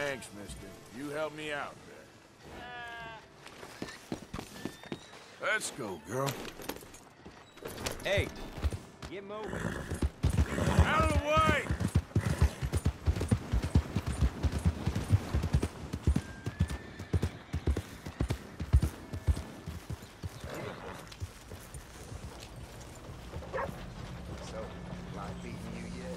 Thanks, mister. You helped me out there. Let's go, girl. Hey, get moving. Out of the way! So, life beating you yet?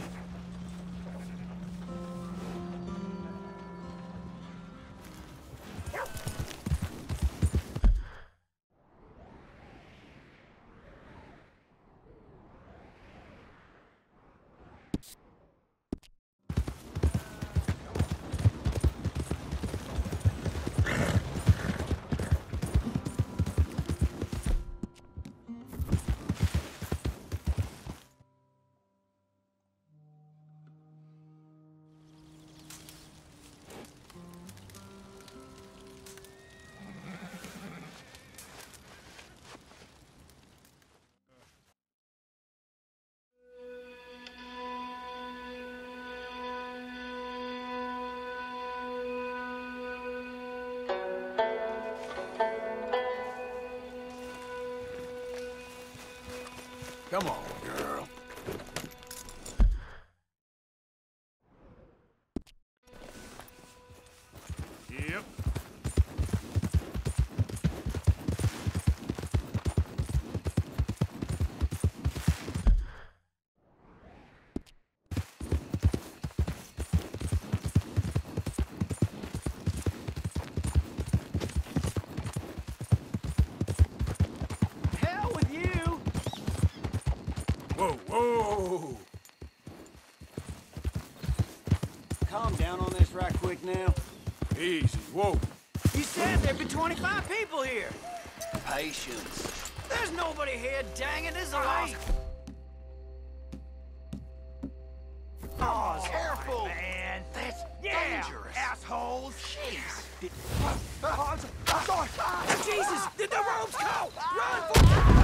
Come on, girl. Yep. Hell with you! Whoa, whoa! Calm down on this right quick now. Easy, whoa. You said there'd be 25 people here. Patience. There's nobody here, dang it, this is a Late. Oh, Careful! man. That's dangerous. assholes. Jeez. Jesus, did the ropes go? Run for